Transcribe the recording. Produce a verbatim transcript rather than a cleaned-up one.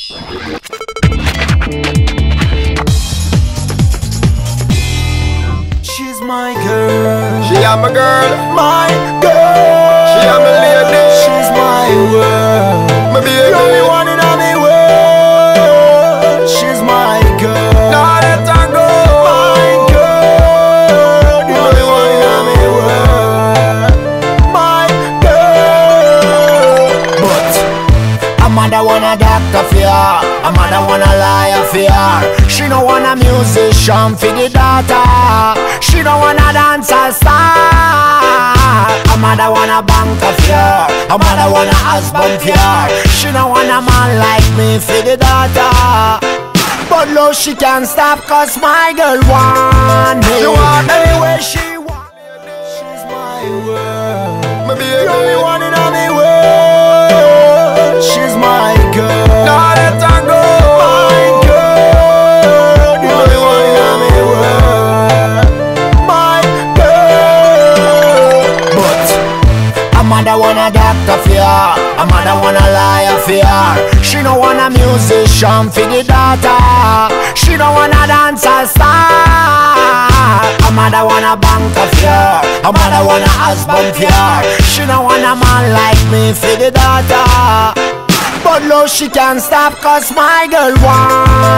She's my girl. She am a girl. My girl. She am a lady. She's my world. My baby. The only one in my world. She's my girl. Now let her go. My girl. The only one in my world. My girl. But a mother want a doctor for her. A mother want a liar for her. She don't want a musician for the daughter. She don't want a dancer star. A mother want a banker for her. A mother want a husband for her. She don't want a man like me for the daughter. But no, she can't stop cause my girl want me. She want anywhere she want. She's my world. My baby. The only one in my world. She's my girl. Now let her go. My girl. The only one in my world. My girl. But a mother want a doctor for her. A mother want a liar for her. She don't want a musician for the daughter. She don't want a dancer star. A mother want a banker for her. A mother want a husband for her. She don't want a man like me for the daughter. But no, she can't stop cause my girl want